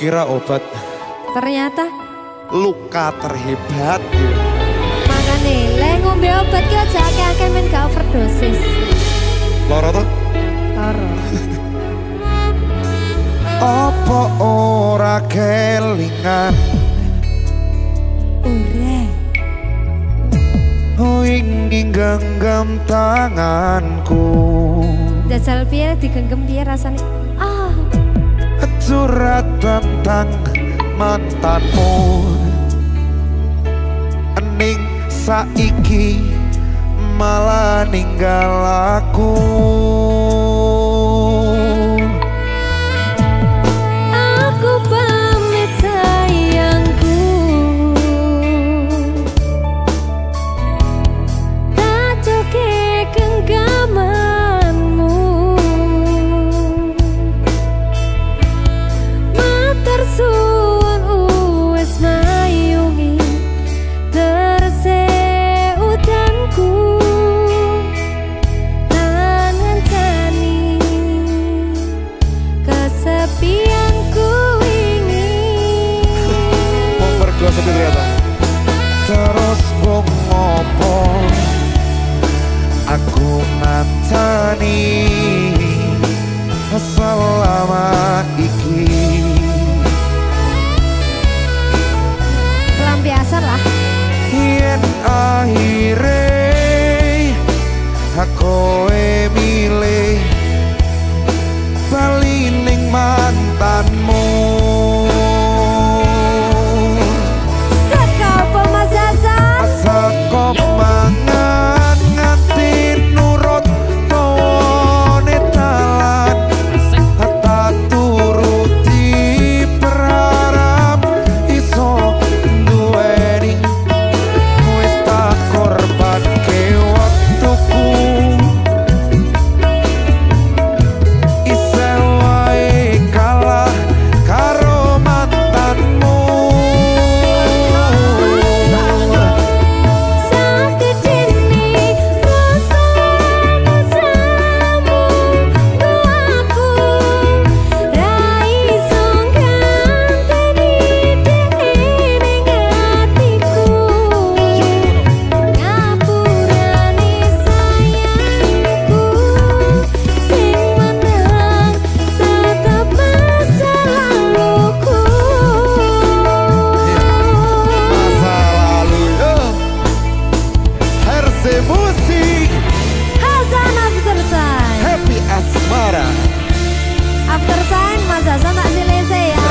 kira obat. Ternyata luka terhebat. Makane le ngombe obat ki aja akeh-akeh men gak overdosis. Loro to? Loro. Apa ora kelingan? Ora. Oh ingin genggam tanganku. Jajal piye digenggam piye rasane? Ah. Curhat tentang mantanmu. Ening saiki malah ninggal aku. Aku pamit sayangku, tak joke genggamanmu. Matur suwun wis mayungi terse udanku. Lan ngancani kesepianku ini. Mergo sepi ternyata. Terus bong ngopo aku ngancani selama iki. Pelampiasan lah. Yen akhire aku milih bali ning mantanmu. Saka pemasasan Saka mangan nganti nurut tone dalan. Tak turuti berharap iso duweni. Wis tak korbanke waktuku. Isih wae kalah karo mantanmu. sakitini rasa nasamu aku ra iso nganteni ning atiku. Ngapurane sayangku, sing menang tetap masa laluku. Masa lalu yo Herse Musik Hasan After Sign. Happy Asmara. After Sign Mas Hasan tak silese ya.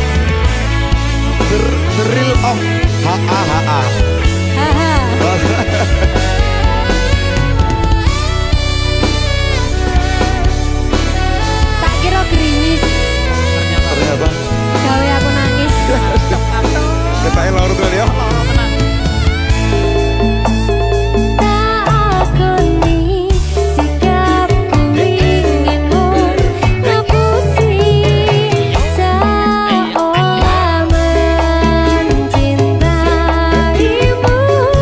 The real of HAHA. Haha. Tak kira gerimis, Ternyata gawe aku nangis. kita loro tuh ya. Tak akoni sikapku inginmu nebusi seolah mencintaimu.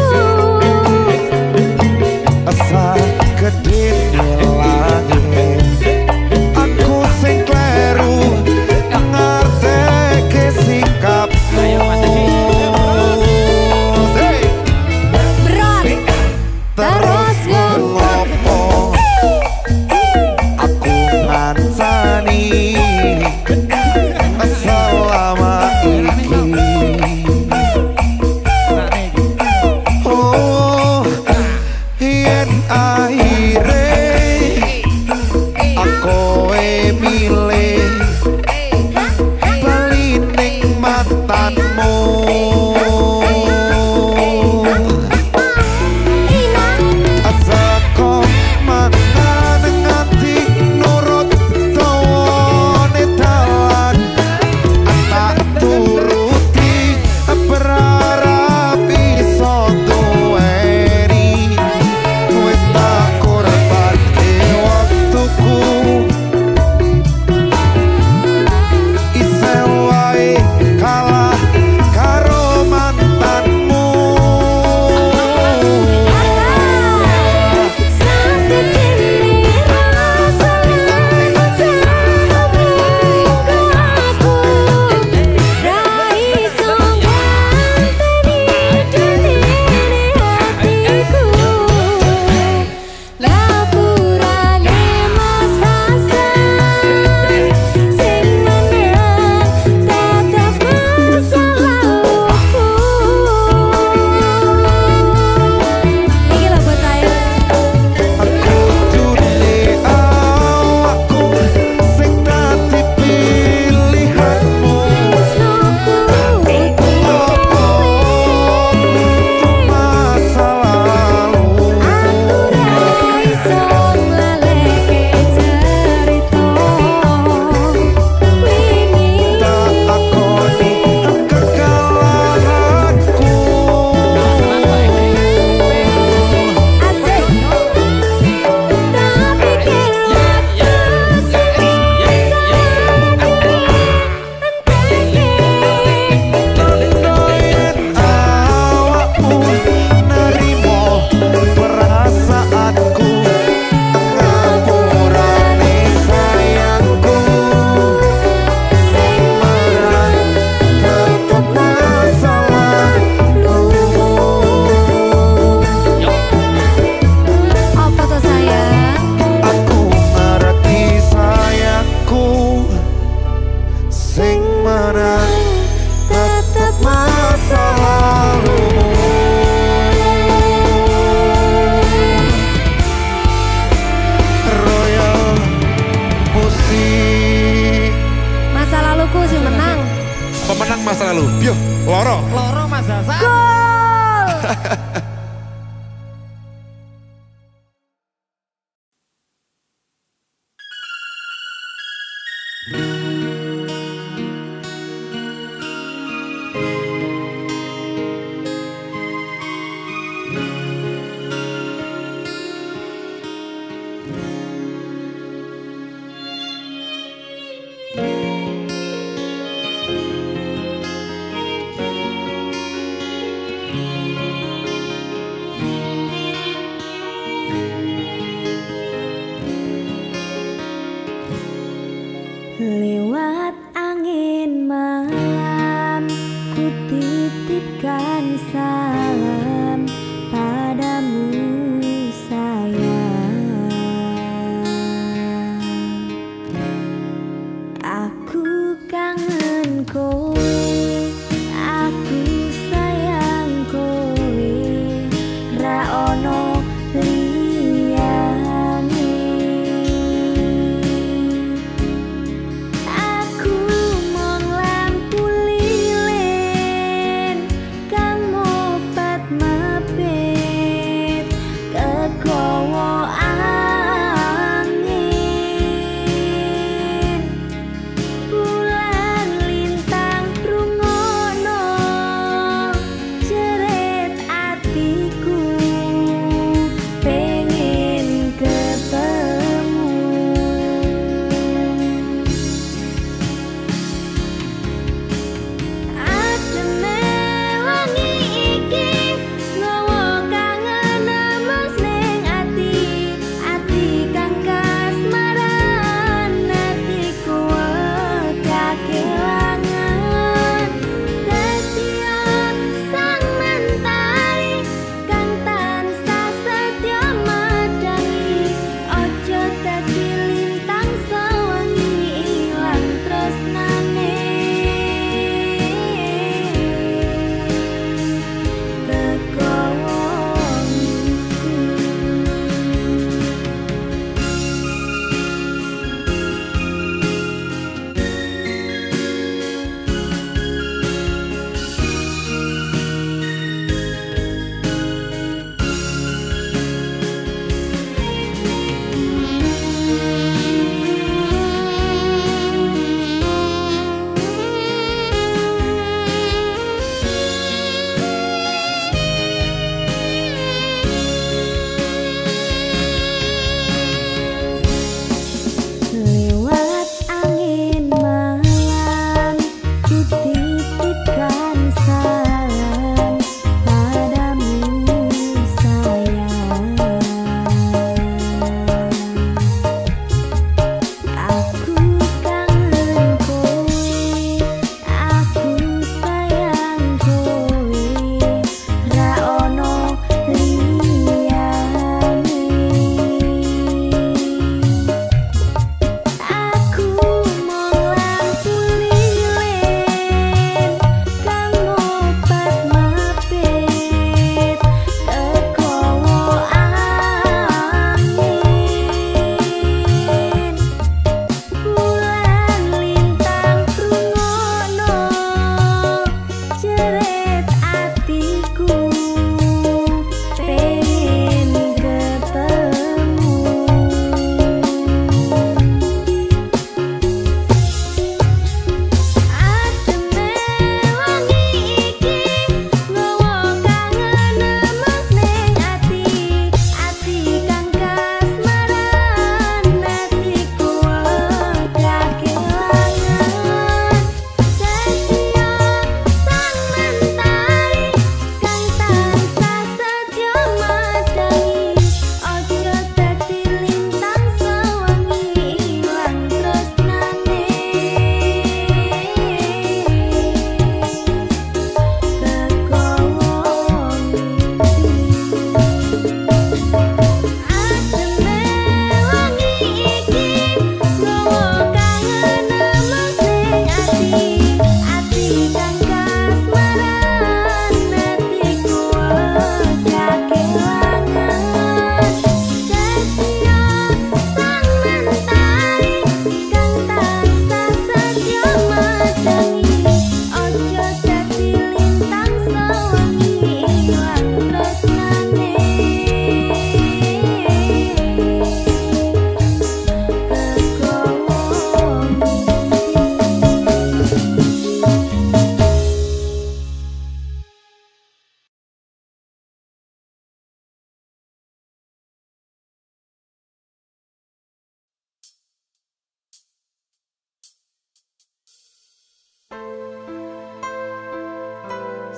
Asa gede langit aku sing kleru ngerteke sikapmu. Lewat angin malam, ku titipkan salam padamu sayang. Aku kangen kowe, aku sayang kowe, ra ono liyane. Aku mong lampu lilin kang mopat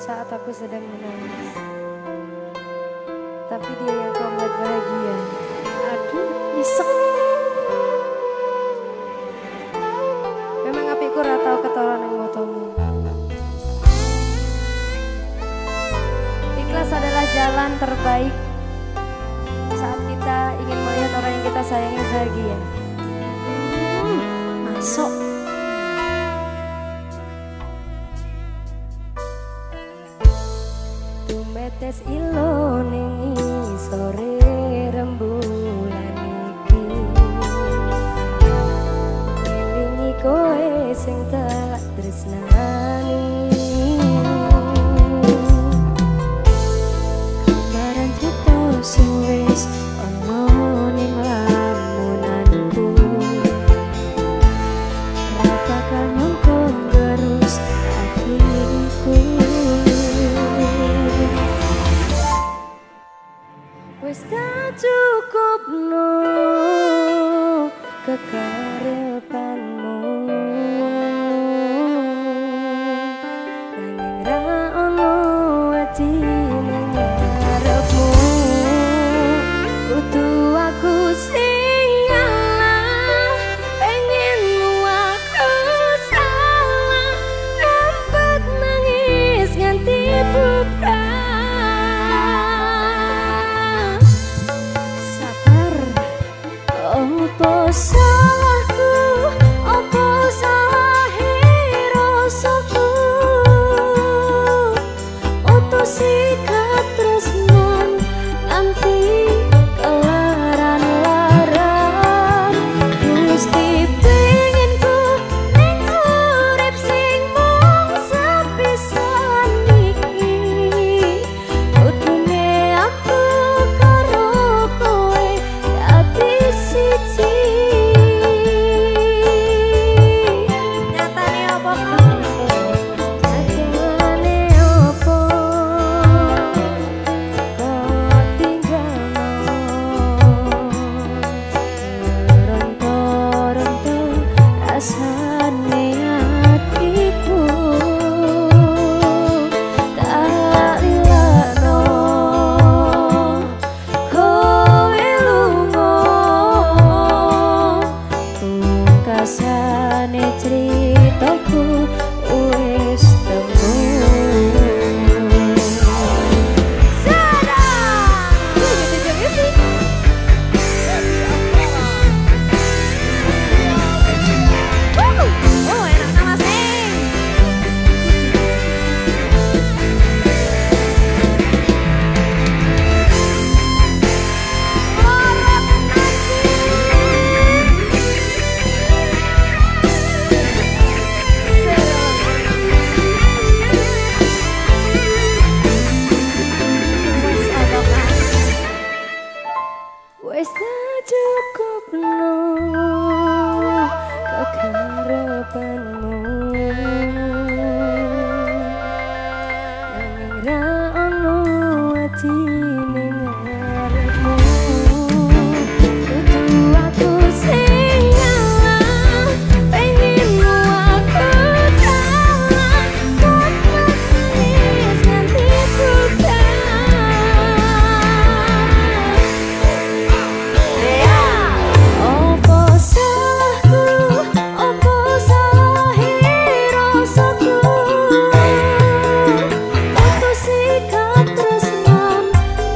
saat aku sedang menangis. Tapi dia yang kau buat bahagia. Aduh, isek. Memang apiku ratau ketoran yang motomu. Ikhlas adalah jalan terbaik saat kita ingin melihat orang yang kita sayangi bahagia. Masuk. Tumetes ilo ning sore rembulan iki. Ngelingi koe sing tak tresnani. Gambaran cerita sing wis ono ning lamunanku. Ra bakal nyongko gerus hatiku. Wis tak cukup no kekarepanmu. Nanging ra ono ati ning ngarepmu. Kudu aku sing ngalah, pengenmu aku salah. Nampak nangis nganti buka. Opo salahku, opo salahe rasaku. Utus sikat tresnan nganti kelaran-laran. Gusti penginku ning urip sing mung sepisan iki. Kudune aku karo kowe dadi siji. Nyatane opo nyatane opo kok tinggalno. Ronto-ronto rasane hatiku. Tak ilano kowe lunga. Pungkasane ceritaku wis temu. Sadar! Gitu-gitu sih. Oh, enak nama sing. Wis tak cukup no kekarepanmu. Nanging ra ono ati ning ngarepmu. Kudu aku sing ngalah, pengenmu aku salah. Kok nangis nganti buka. Opo salahku, opo salahe rasaku. Putus sikat tresnan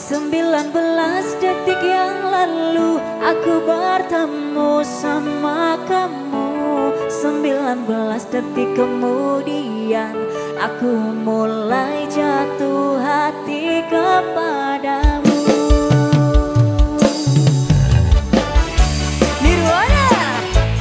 19 detik yang lalu aku bertemu sama kamu. 19 detik kemudian aku mulai jatuh hati kepadamu. Nirwana.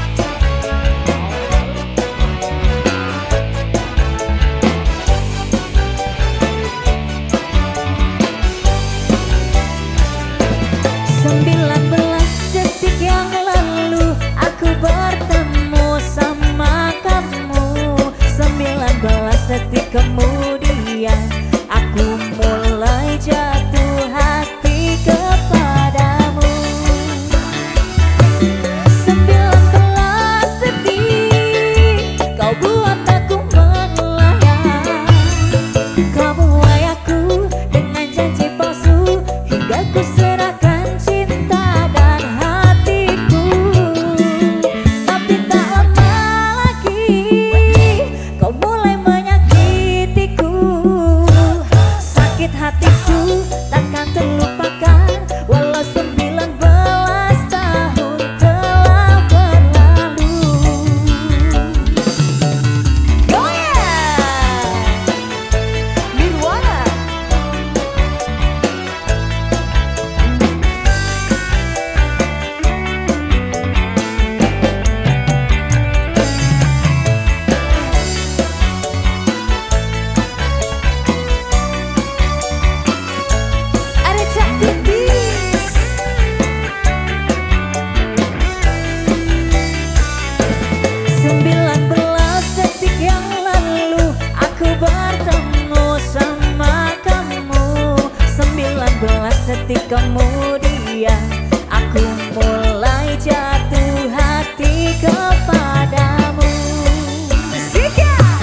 19 detik yang lalu aku bertemu sama kamu. 19 detik kemudian aku mulai jatuh hati kepadamu. 19 detik kau buat aku melayang. Kau buai aku dengan janji palsu hingga ku serahkan cinta dan hatiku. Tapi tak lama lagi kau mulai menyakitiku. Sakit hatiku takkan terlupakan walau 19 tahun telah berlalu. Oh yeah, Nirwana. 19 detik yang lalu aku bertemu sama kamu. 19 detik kemudian aku mulai jatuh hati kepadamu. Sikat!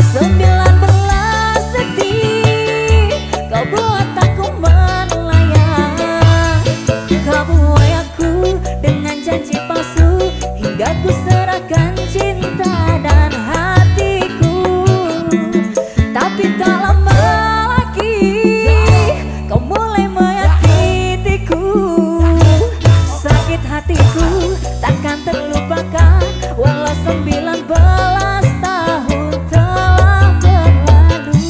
19 detik kau buat aku melayang. Kau buai aku dengan janji palsu hingga ku serahkan cinta dan hatiku. Tapi tak lama lagi kau mulai menyakitiku. Sakit hatiku takkan terlupakan walau 19 tahun telah berlalu.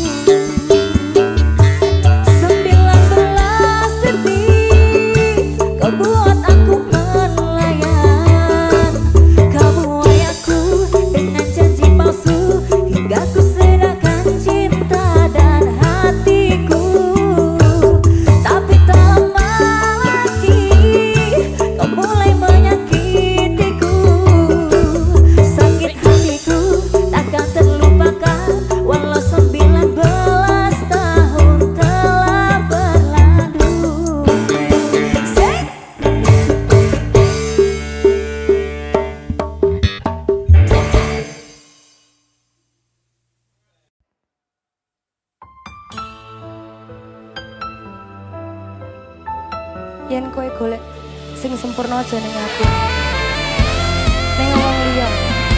19 detik kau buat aku melayang. Kau buai aku dengan janji palsu hingga ku serahkan cinta dan hatiku. Tapi tak lama lagi kau mulai menyakitiku. Sakit hatiku takkan terlupakan walau 19 tahun telah berlalu. Say. Yen kowe golek sing sempurna aja ning aku, ning wong liya.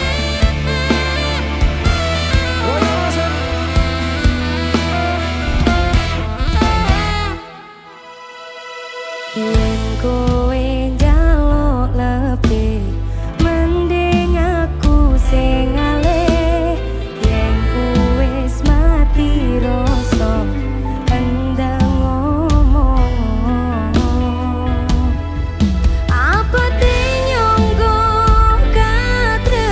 Yen kowe njaluk lebih, mending aku sing ngalih. Yen wis mati rasa endang ngomong. Apa te nyonggo katre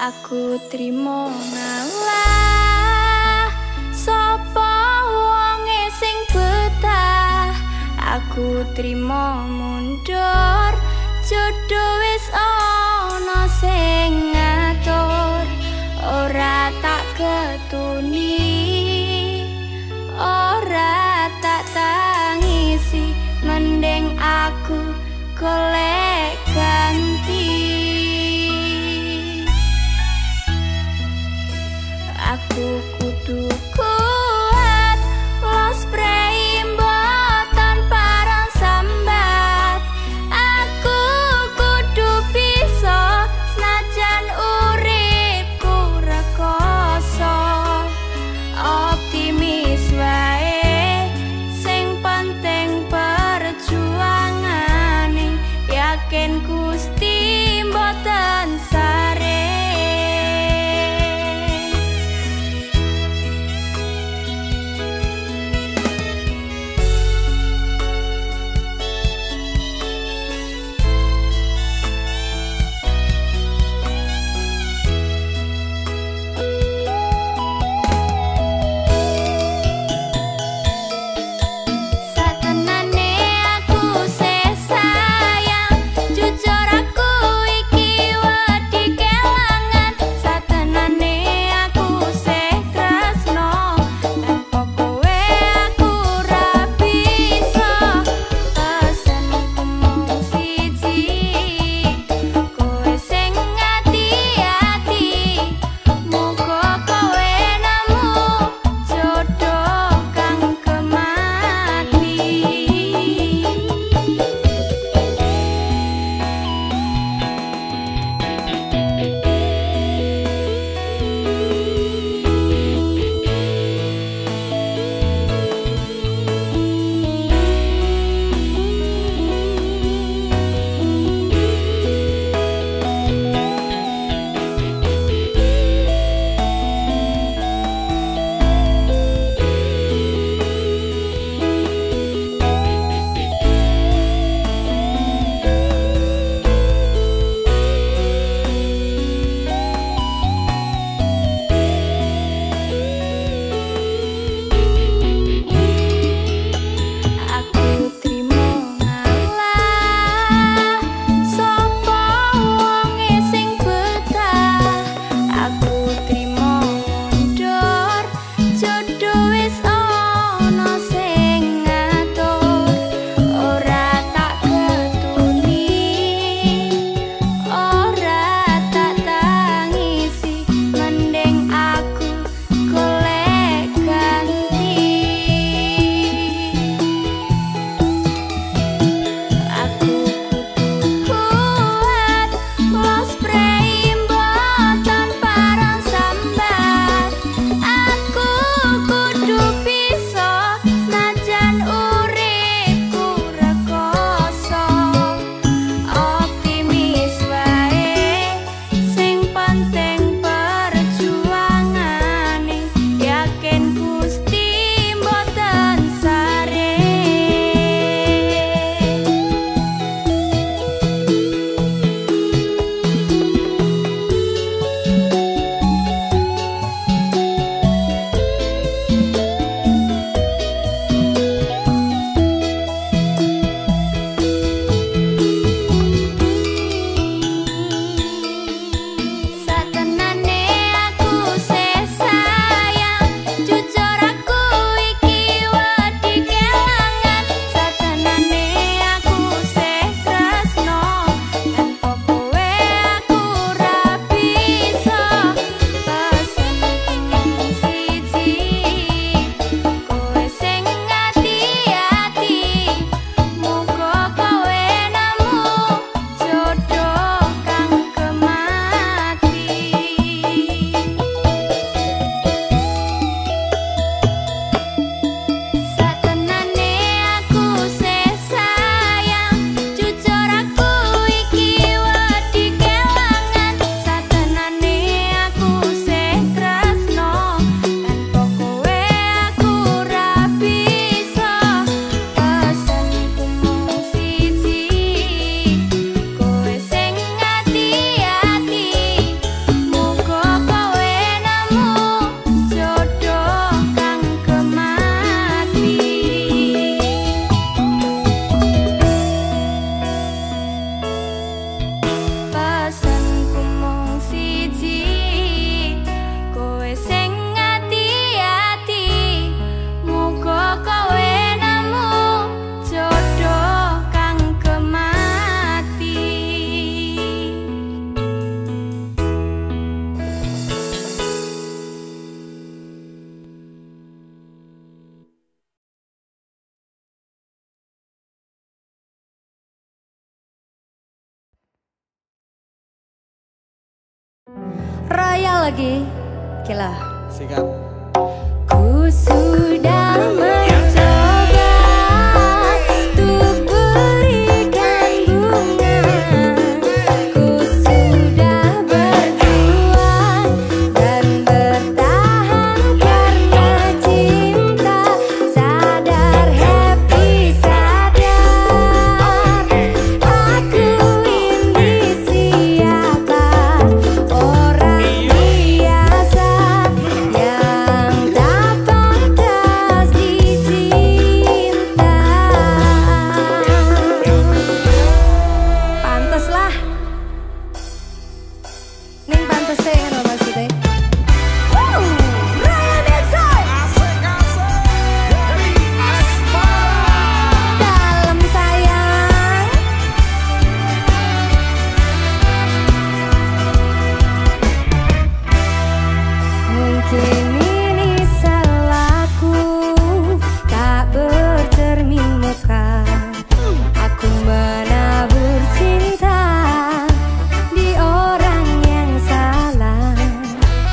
Aku trimo ngalah sapa wonge sing betah. Aku trimo mundur jodoh wis ana sing ngatur. Ora tak ketuni, ora tak tangisi, mending aku golek ganti. Aku kudu kuat, los preimbotan parang sambat. Aku kudu Royal lagi. Gila. Sikat. Ku sudah mencoba untuk berikan bunga. Ku sudah berjuang dan bertahan karena cinta. Sadar happy sadar, aku ini siapa? Orang biasa yang tak pantas dicinta. Pantes lah. Ning pantes sih ngono maksudnya. Ryan Exoy dalam sayang. Mungkin ini salahku, tak bercermin muka. Aku menabur cinta di orang yang salah.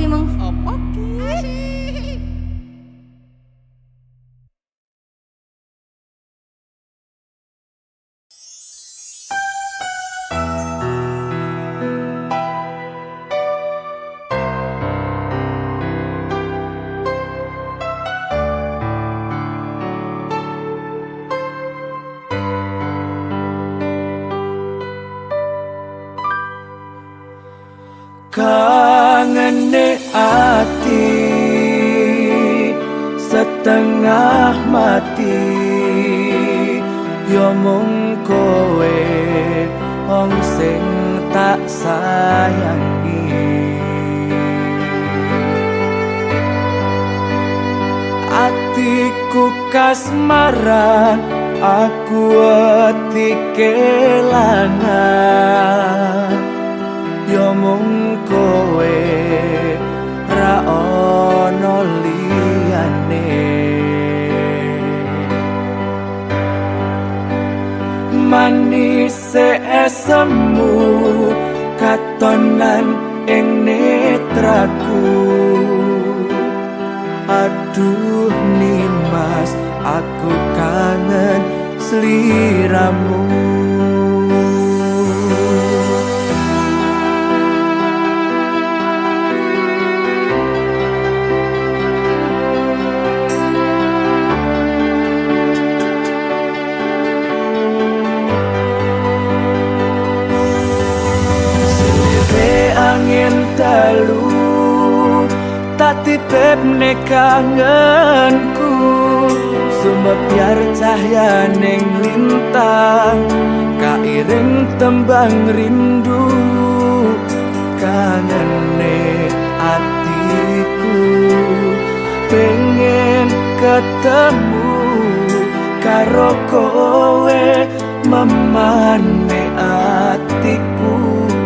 Mong. Apa ki? Kangene ati setengah mati, yo mung kowe wong sing tak sayangi. Atiku kasmaran, aku wedi kelangan, yo mung kowe ra ono liyane. Manise esemu katonan ing netraku. Aduh Nimas, aku kangen sliramu. Angin dalu tak titip ne kangenku, sumebyar cahya ning lintang, kairing tembang rindu. Kangene atiku pengen ketemu karo kowe, memane atiku.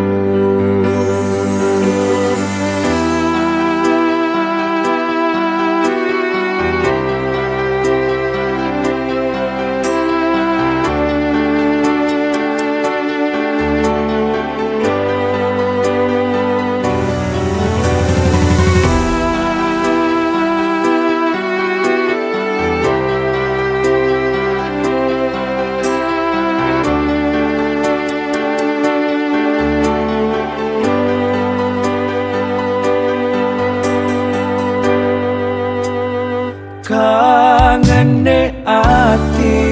Kangene ati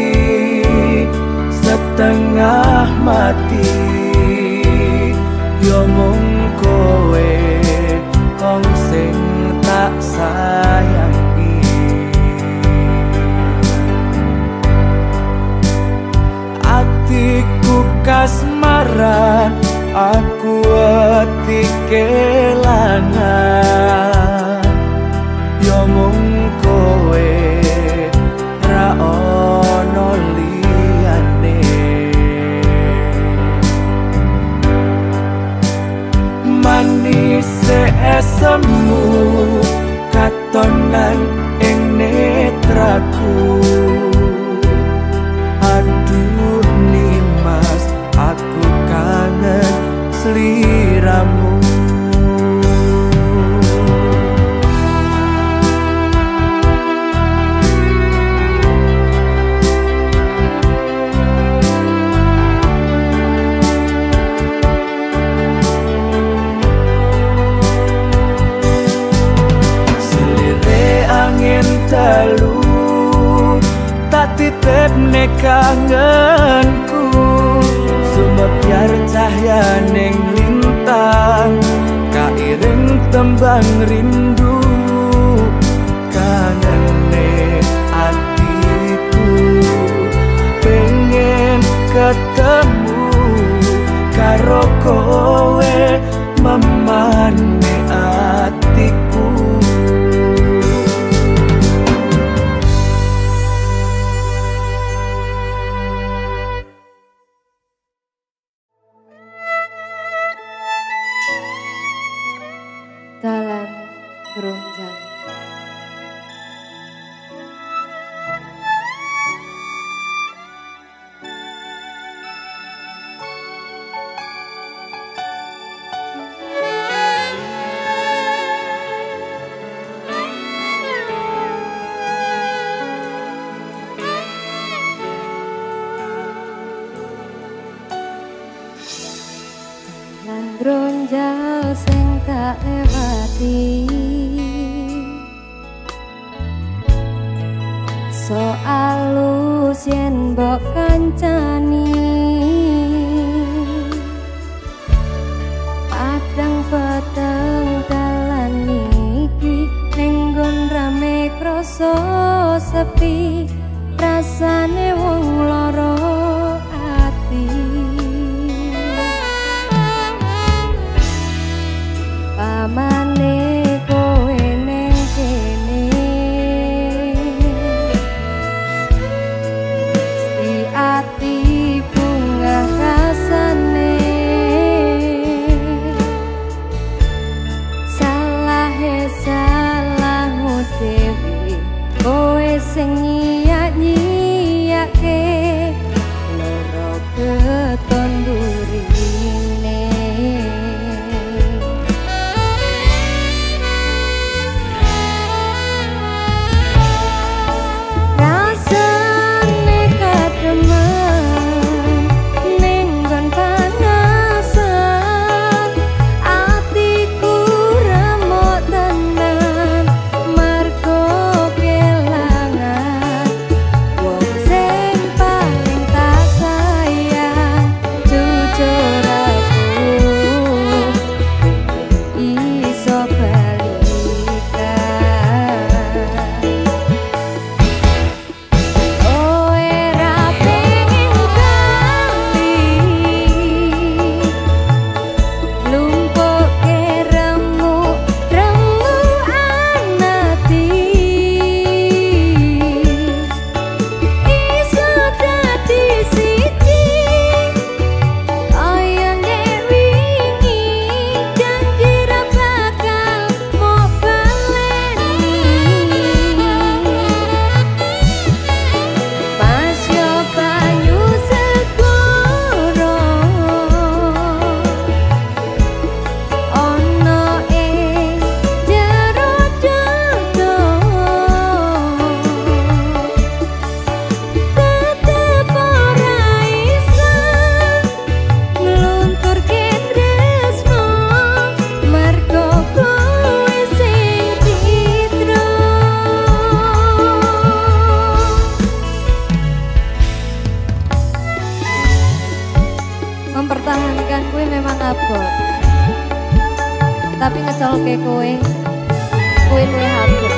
setengah mati, yo mung kowe wong sing tak sayangi. Atiku kasmaran, aku wedi kelangan, yo mung kowe ra ono liyane. Manise esemu katonan ing netraku. Aduh Nimas, aku kangen sliramu. Dalu tak titip ne kangenku, sumebyar cahya ning lintang, kairing tembang rindu. Kangene atiku pengen ketemu karo kowe, memane atiku. Dalan Gronjang. ati soal lu yen mbok kancani padang peteng dalan iki ning nggon rame krasa sepi rasane wong lara ati pamane kowe ning kene sti ati bunga rasane salahmu dewe kowe sing nyiak-nyiake loro keton burine rasane kademen ning nggon panasan atiku remuk tenan mergo kelangan wong sing paling tak sayang jujur aku iso balikan kowe ra pengen bali lumpuhke remuk-remukan ati iso dadi siji kaya nek wingi janji ra bakal mau baleni pas yo banyu segoro ono ing jero dodo tetep ora iso nglunturke tresno mergo kowe sing citra mempertahankan kue memang abot tapi ngecolke kue habuk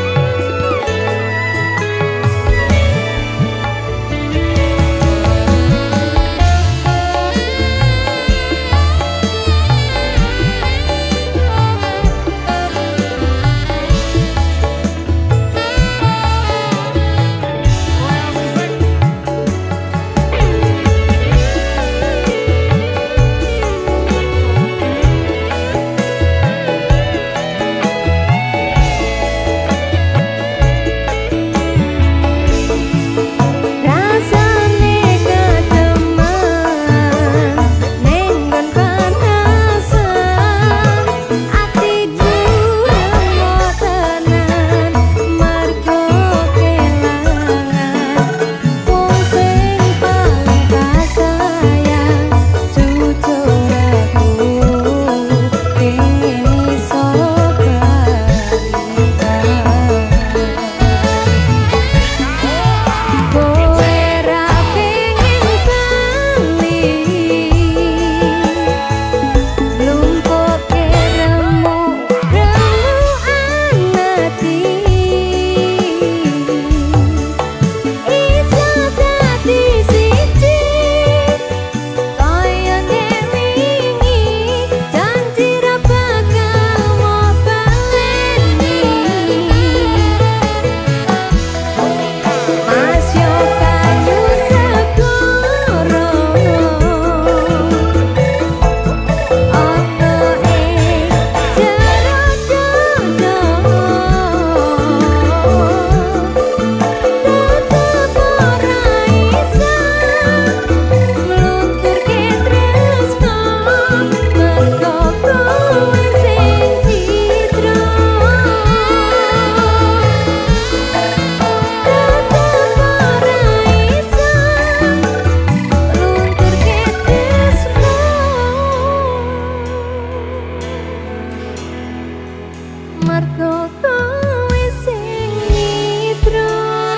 Margo kowe sing nitro.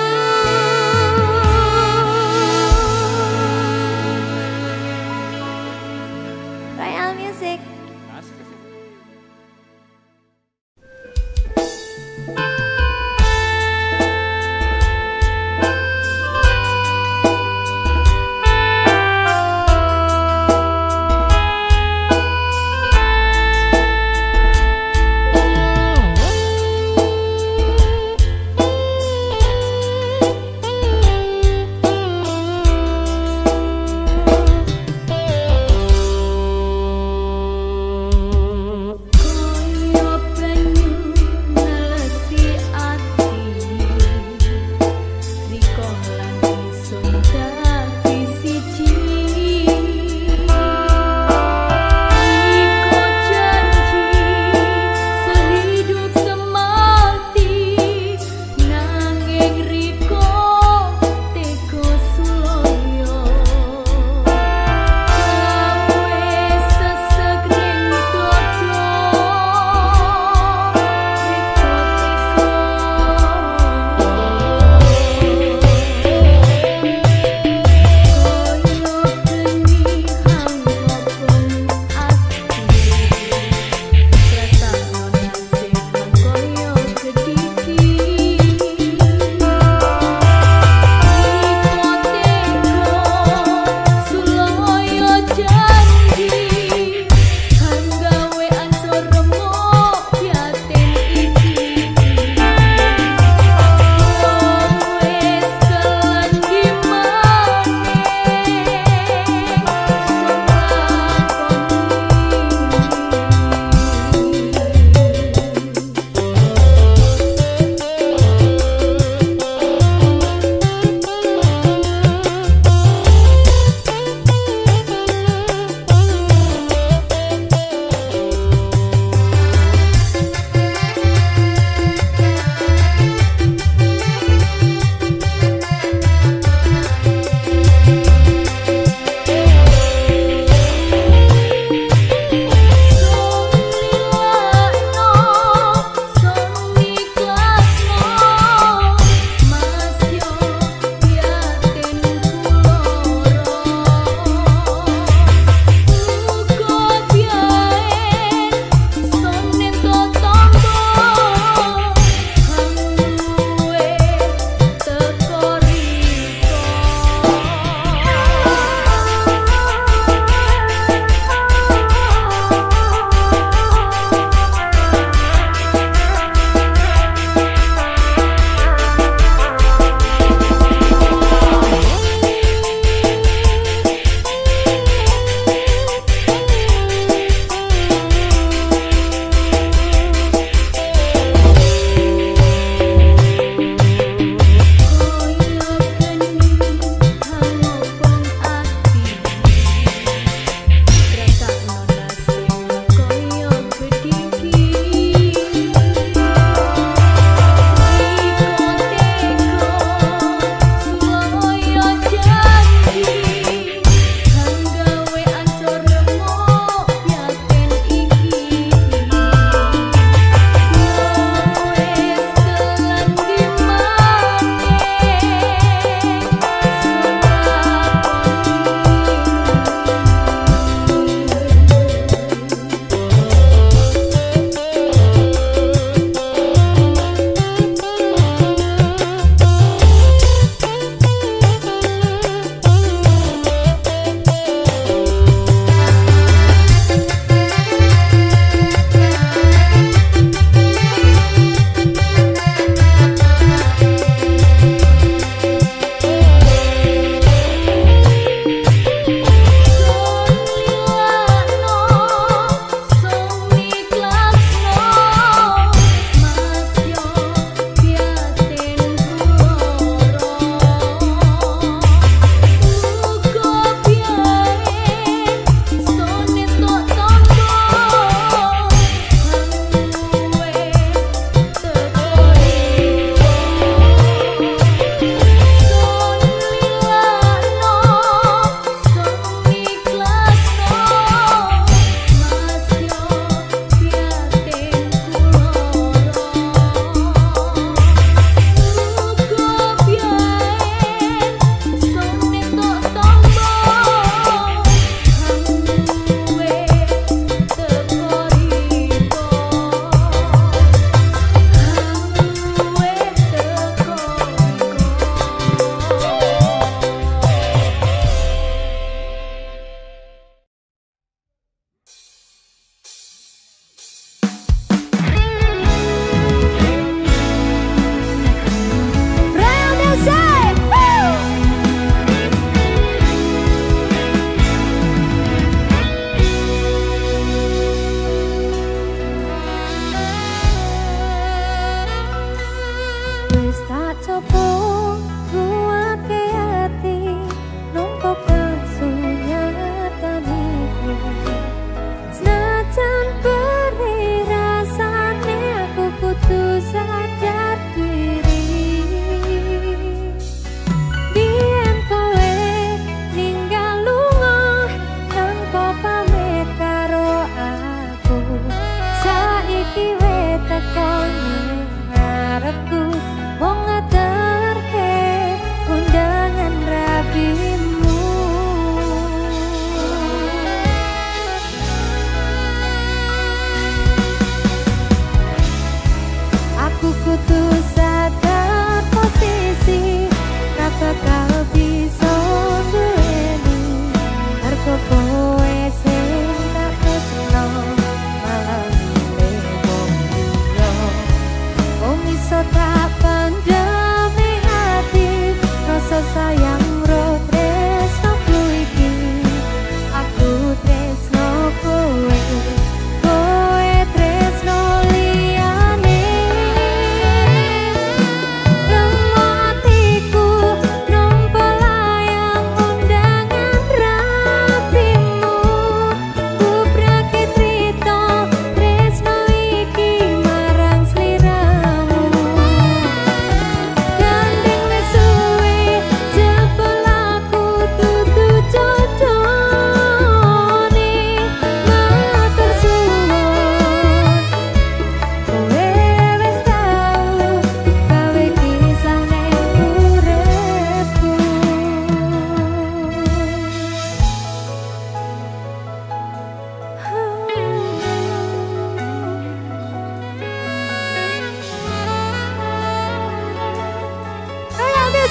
Royal Music.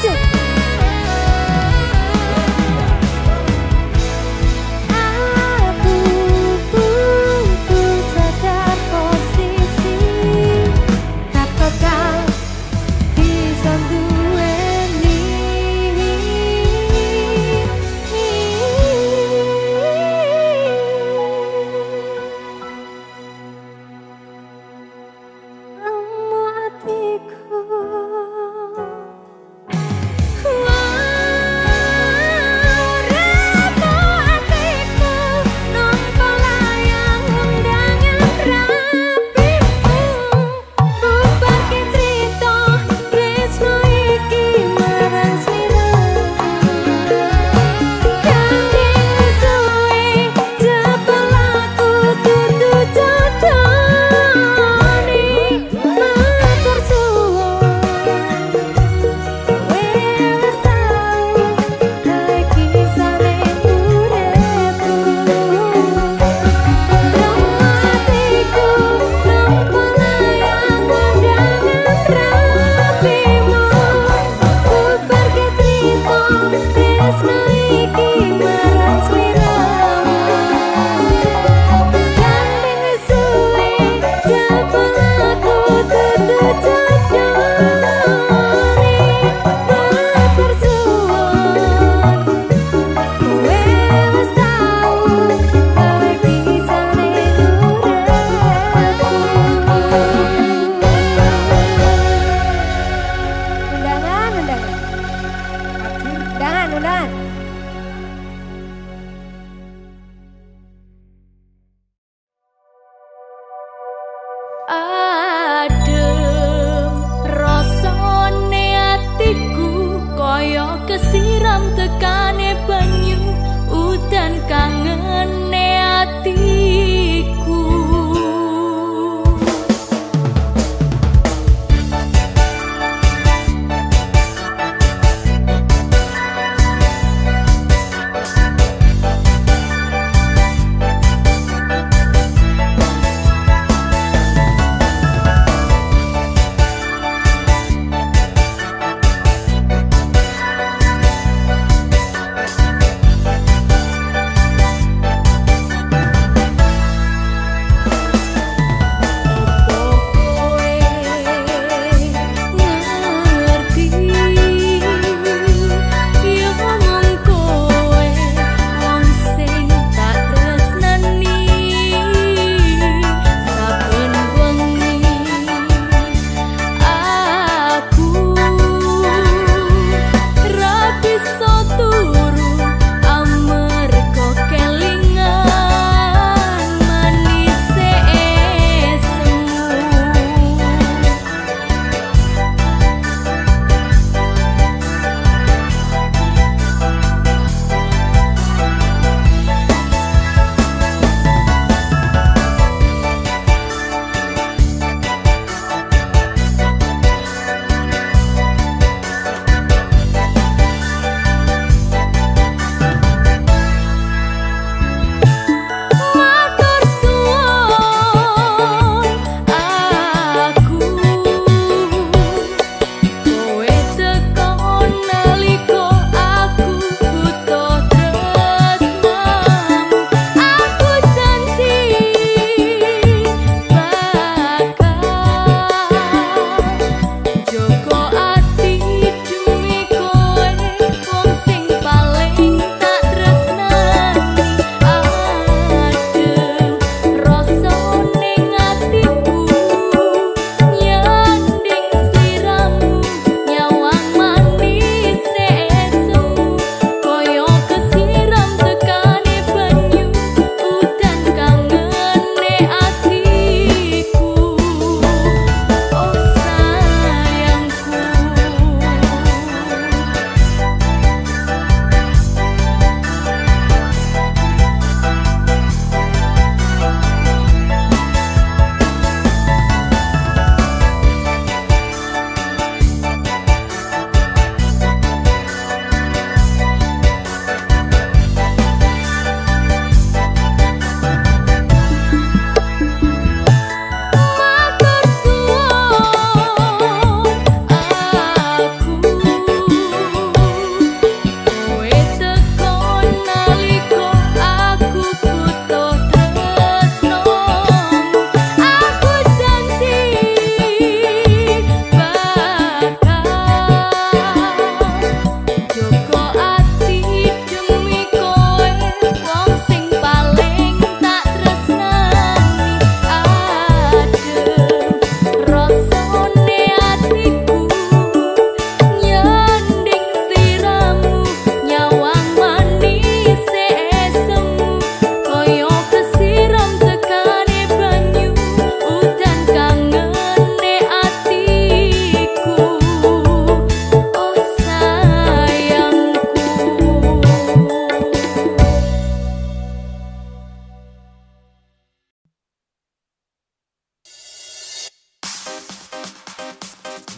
maju. Aku sadar posisi tak bakal bisa duweni. Lemu atiku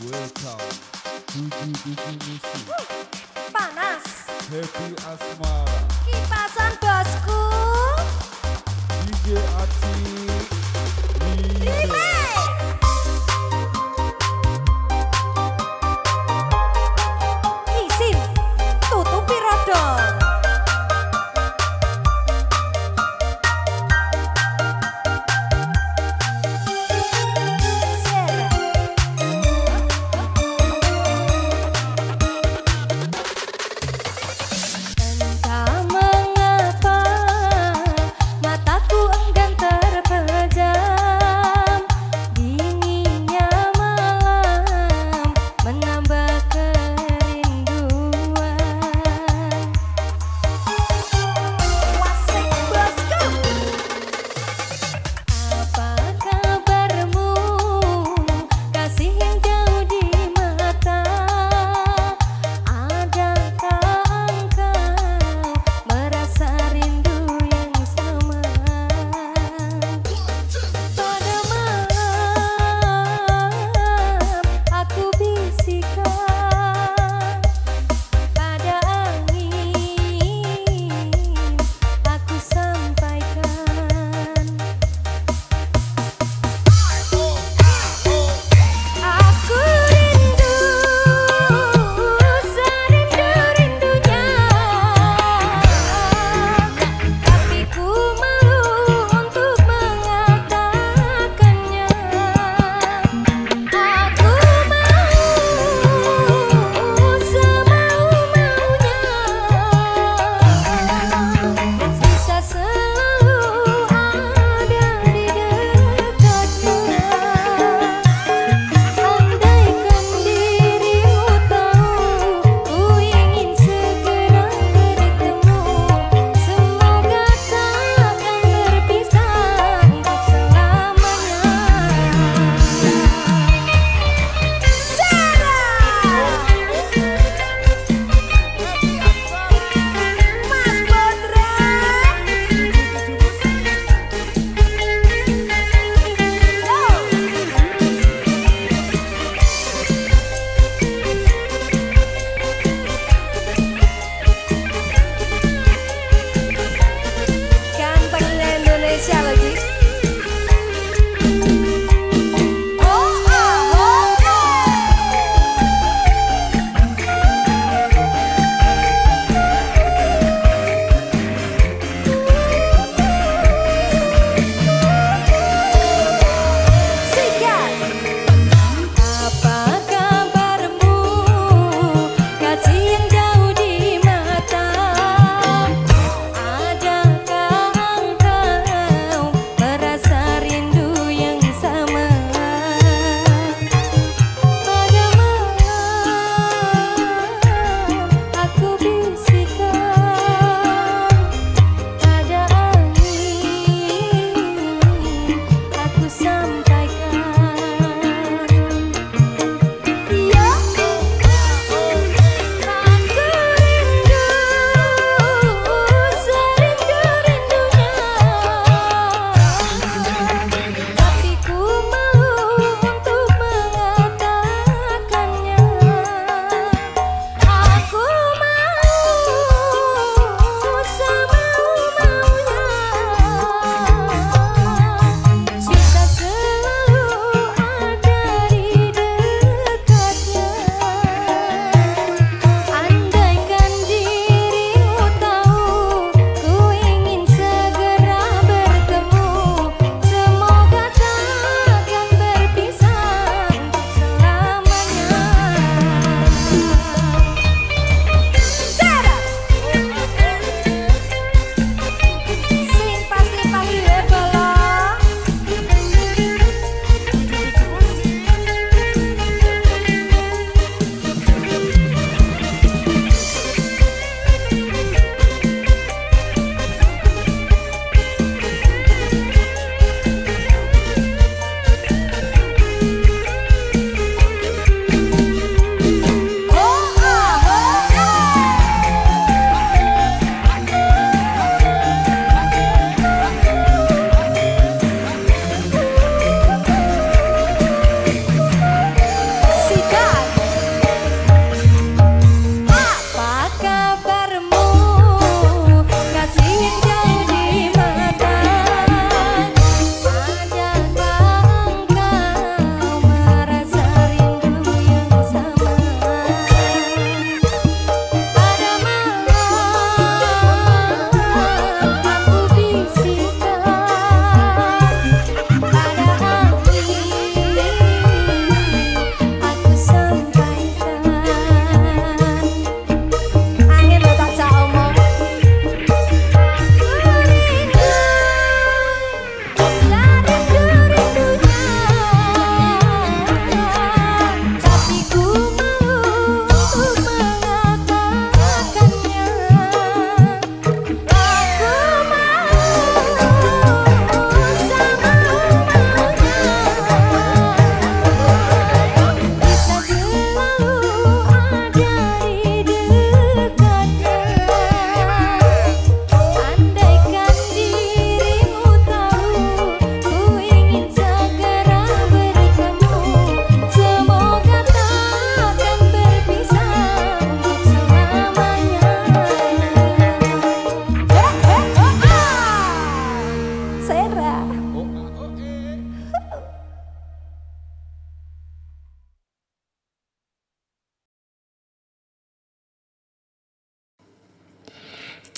Welcome 77 musik Panas Happy Asmara kipasan bosku DJ Aci Remake. Isin tutupi rodol Entah mengapa mataku enggan terpejam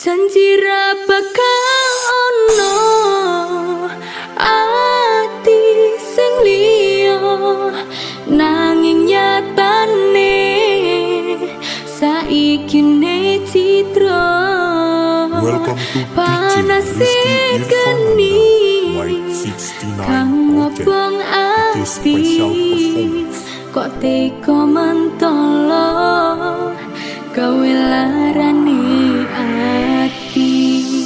Janji ra bakal ono ati sing liya, nanging nyatane saiki ne citra. Welcome to panas DJ Rizky geni Irfananda, White 69 kang Project. ngobong It is ati special performance. kok teko mentolo gawe larane ati.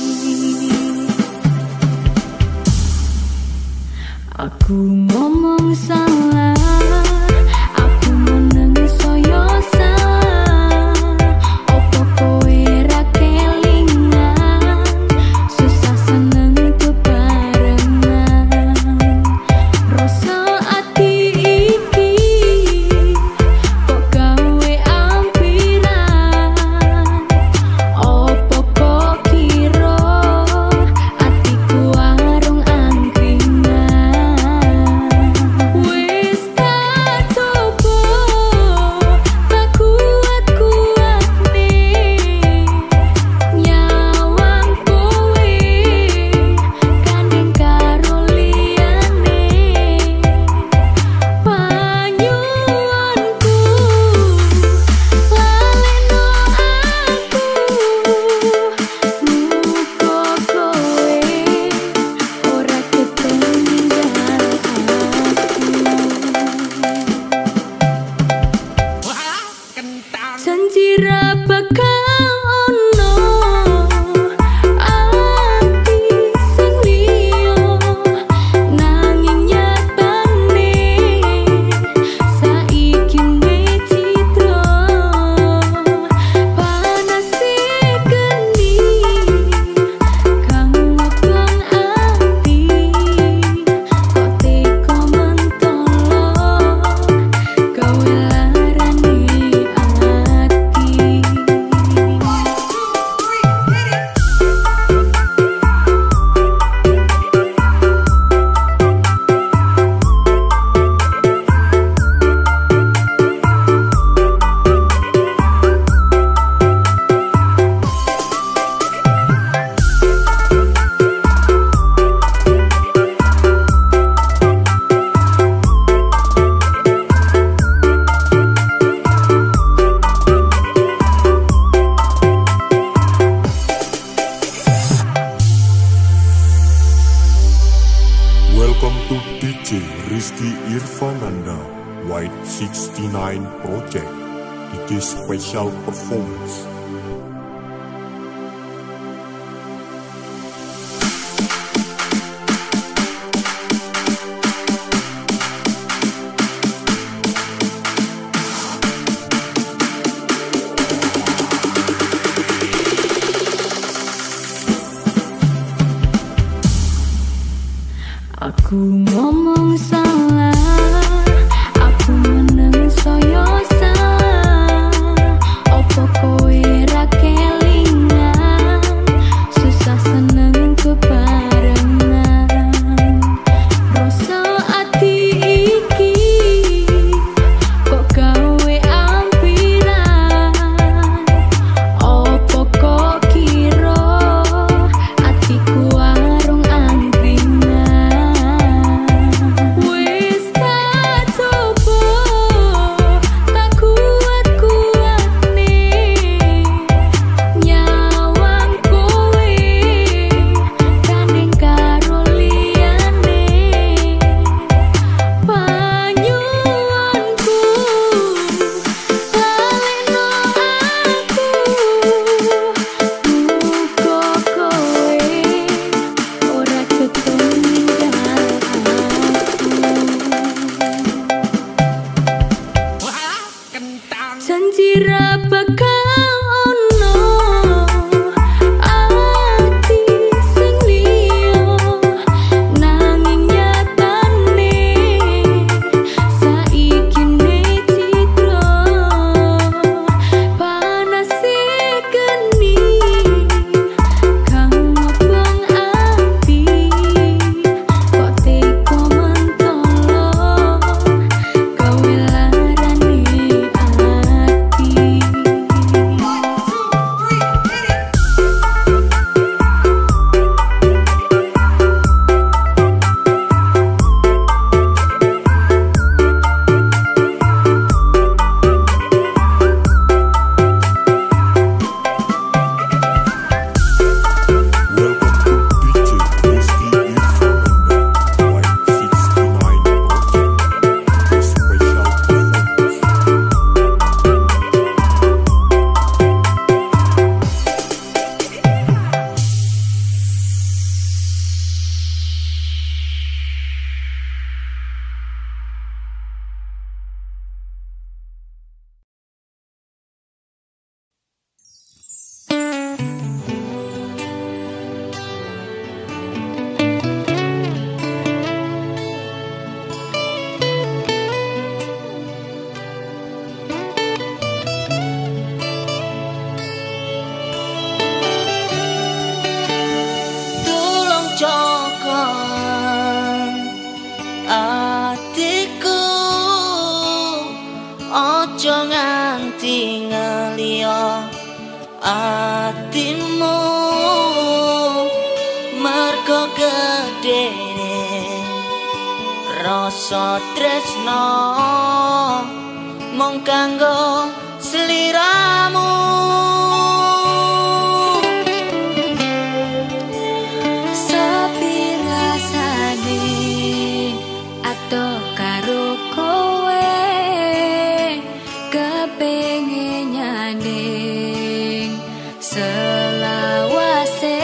Aku ngomong salah, aku meneng saya salah. Opo kowe ra kelingan, susah seneng bebarengan. Rasa ati iki kok gawe ampiran. Opo kok kira atiku warung angkringan. Wis tak coba, tak kuat-kuatne nyawang kowe kandeng karo liyane. Panyuwunku laleno aku, muga kowe ora ketinggal aku. Janji ra bakal ono ati sing liya, nanging nyatane saiki ne citra. Panas geni kang ngobong ati, kok teko mentolo gawe larane ati. Welcome to DJ Rizky Irfananda, White 69 Project. It is special performance. Aku ngomong salah, aku meneng saya salah. Opo kowe ojo nganti ngeliyo atimu mergo gedene rasa tresno mung kanggo sliramu. Sepi rasane ado karo kowe kepengin nyanding selawase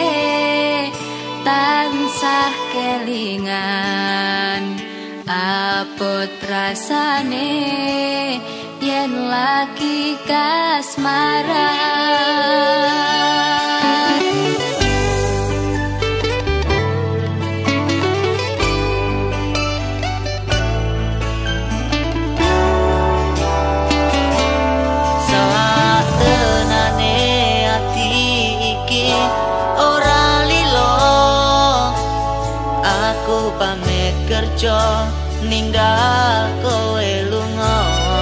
tansah kelingan abot rasane yen lagi kasmaran. Satenane ati iki ora lilo, aku pamit kerja ninggal kowe lunga.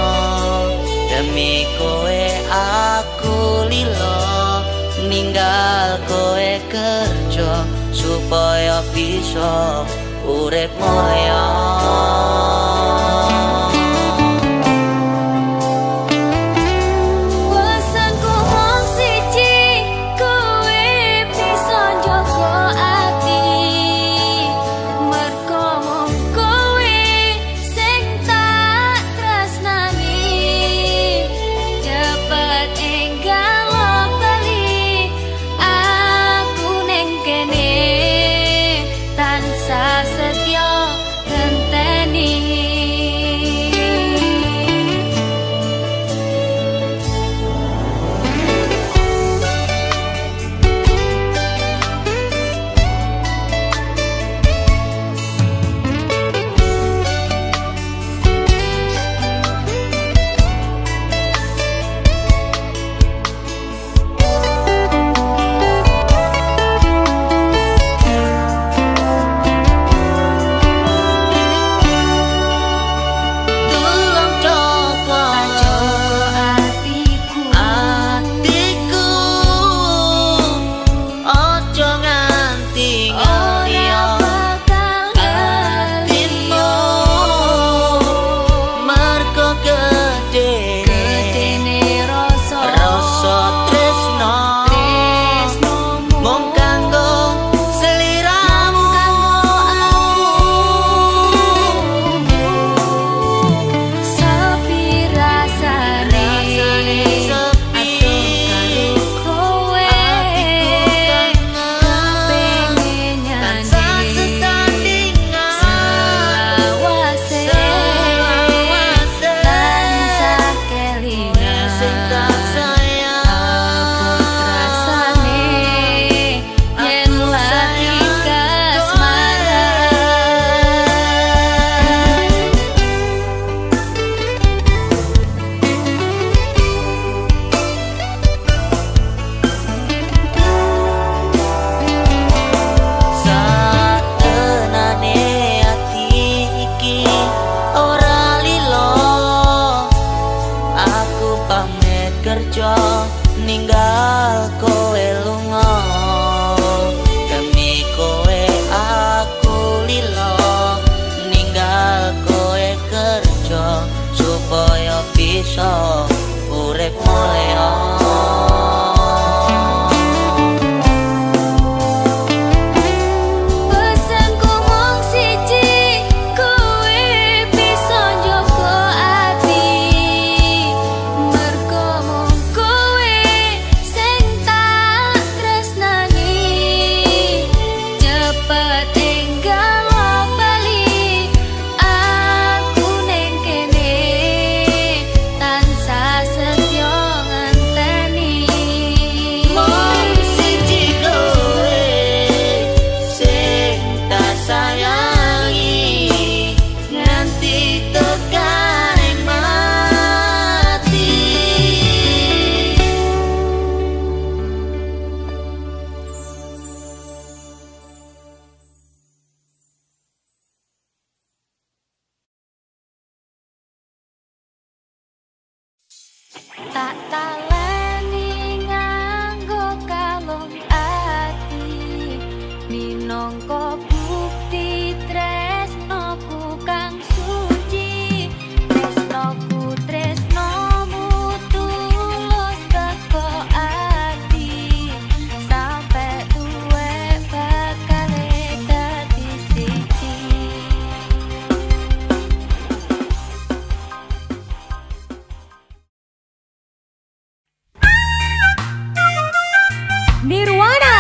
Demi kowe aku lilo ninggal kowe kerja supaya bisa urip mulya. Ninggal kowe lunga, demi kowe aku lilo ninggal kowe kerja supaya bisa urip mulya. Sa tak taleni nganggo kalung ati minangka bukti tresnoku kang suci tresnoku tresnomu tulus teko ati sampai duwe bakal dadi siji. Nirwana.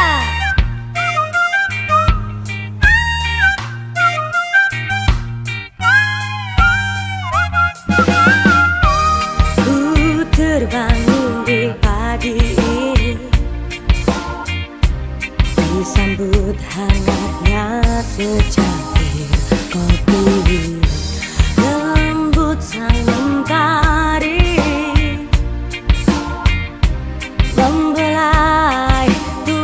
Ku terbangun di pagi ini, disambut hangatnya secangkir kopi, lembut sang mentari membelai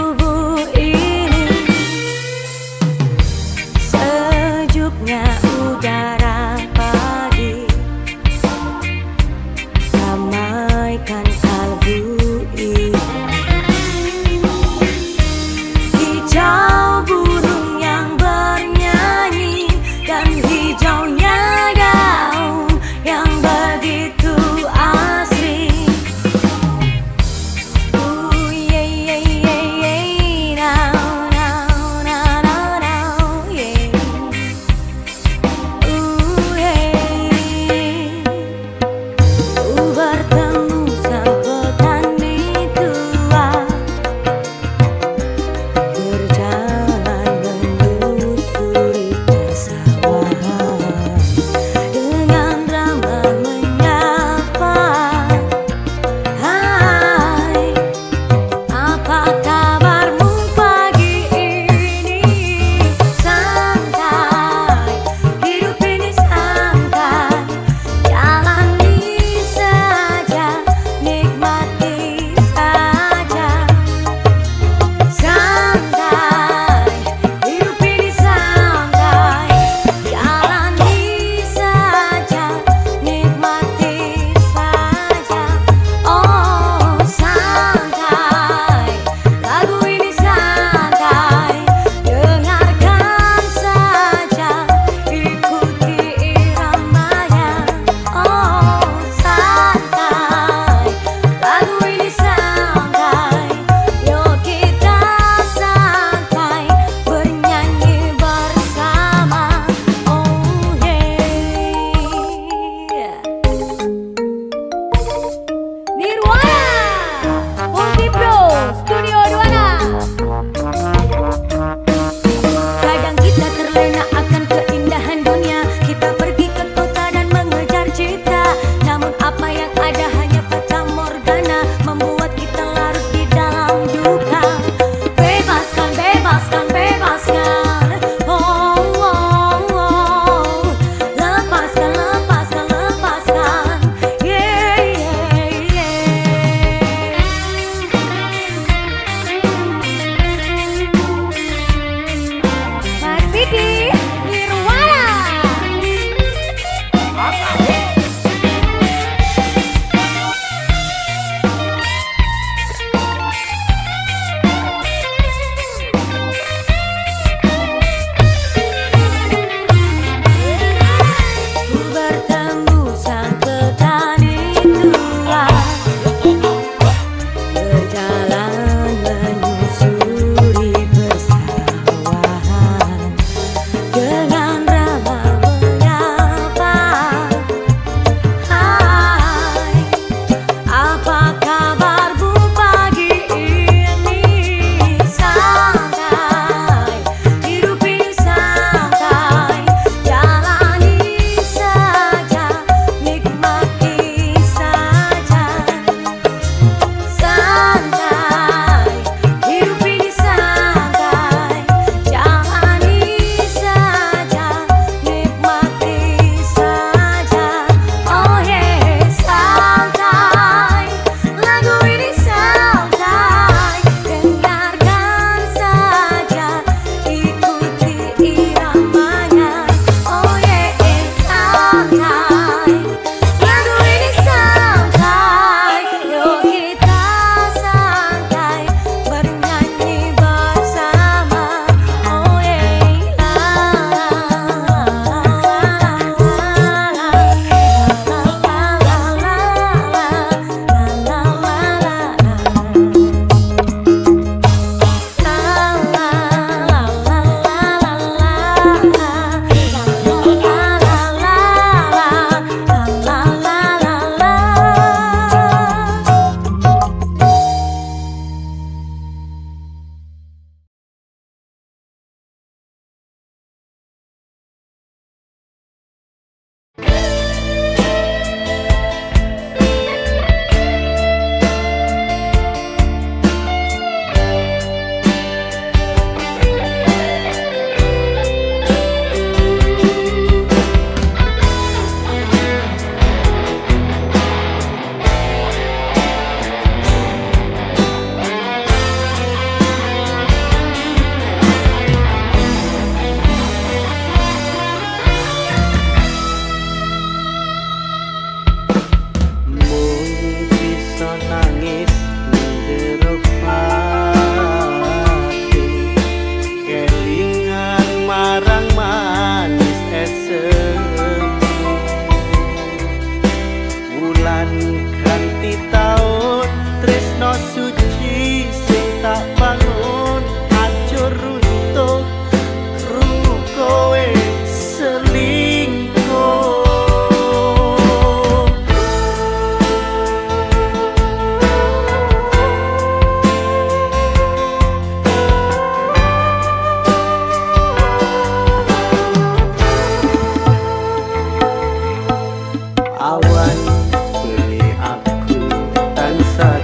Awan beli aku tansah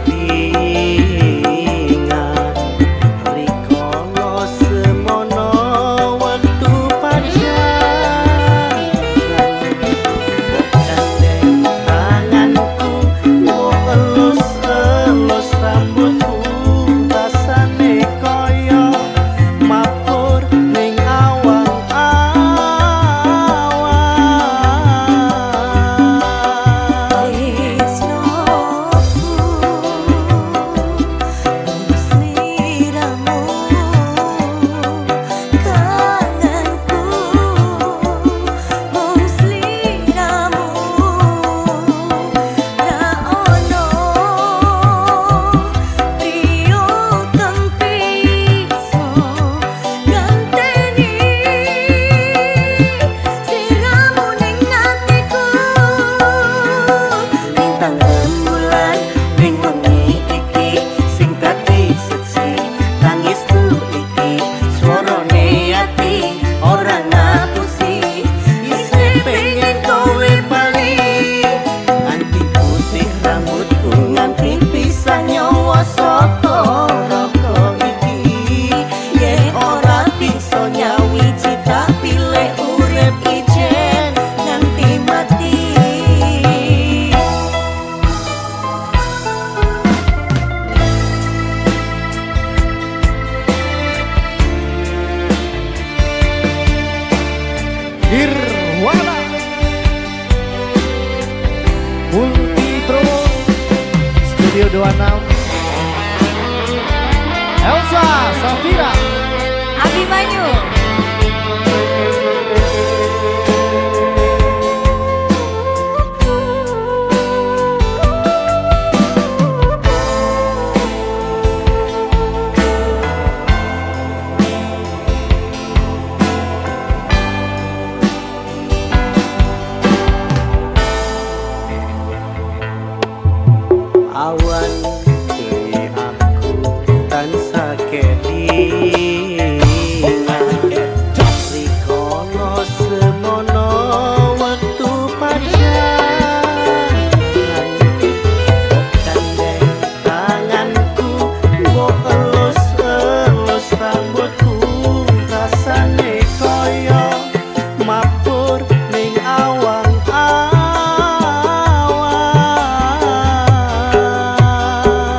kelingan rikala semono wektu pacaran gandeng tanganku mbok elus-elus rambutku rasane kaya mabur ning Nirwana Multipro Studio 26 Elsa Safira Abimanyu. Awan beli aku tansah kelingan rikala semono wektu pacaran gandeng tanganku mbok elus-elus rambutku rasane kaya mabur ning awang-awang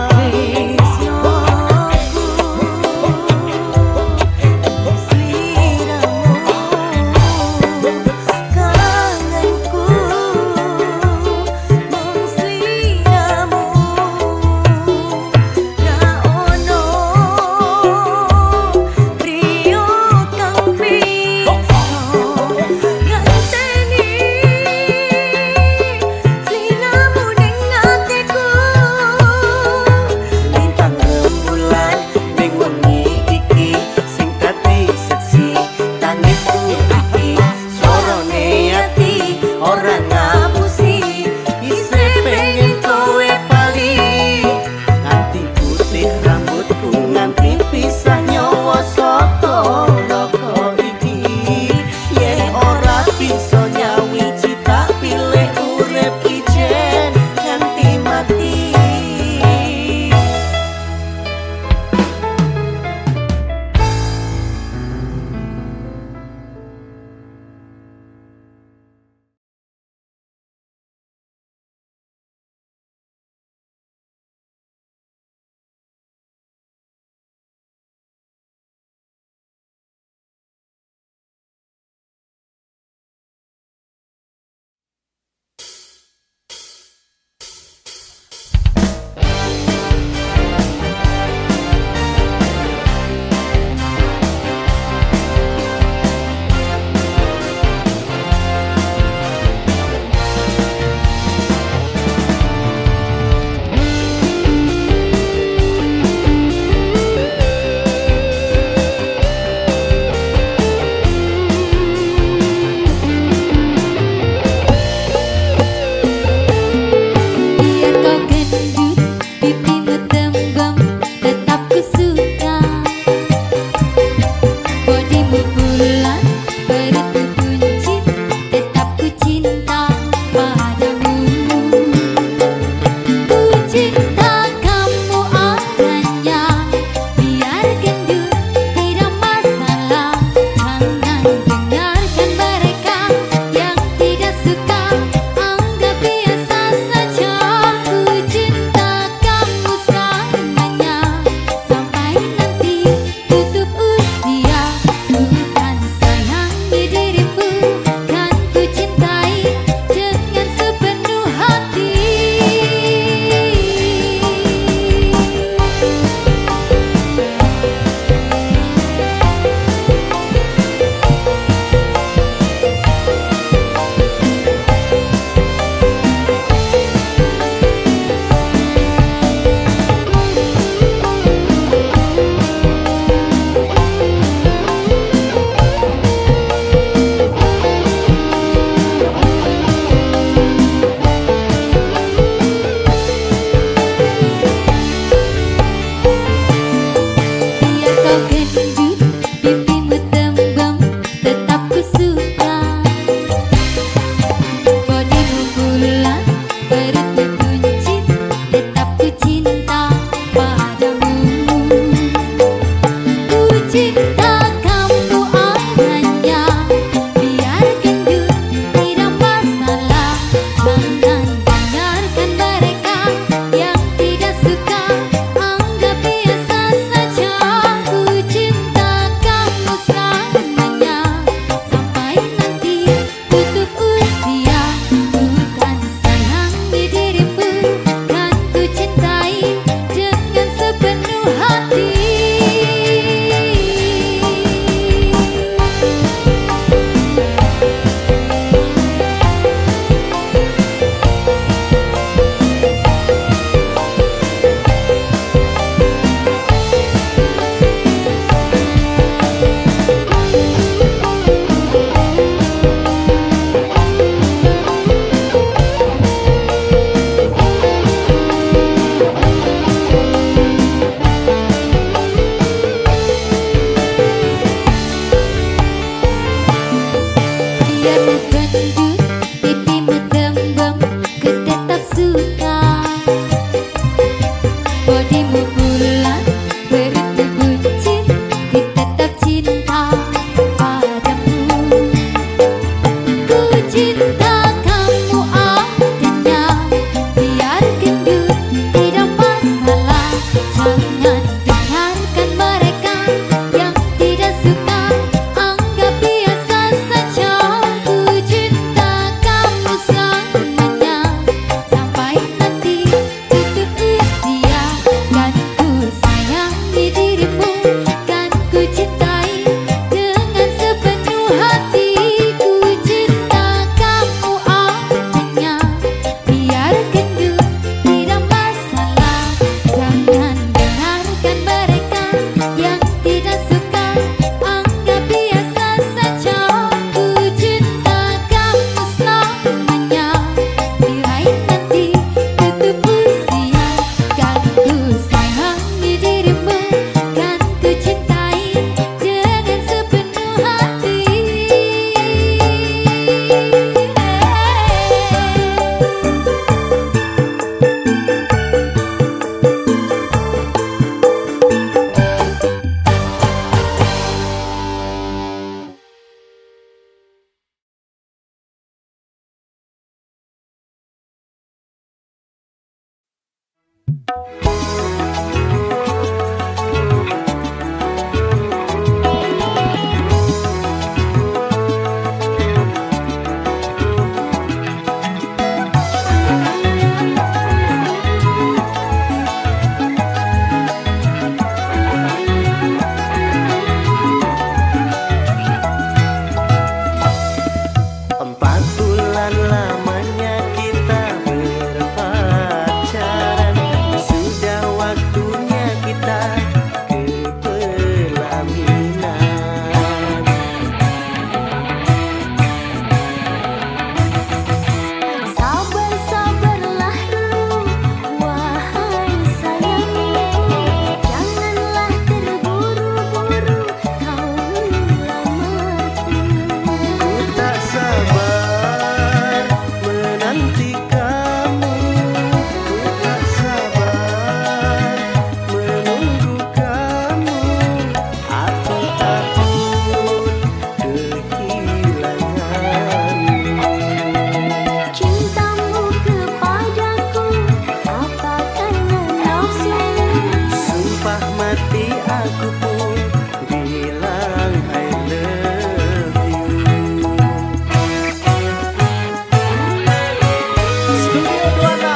Studio 26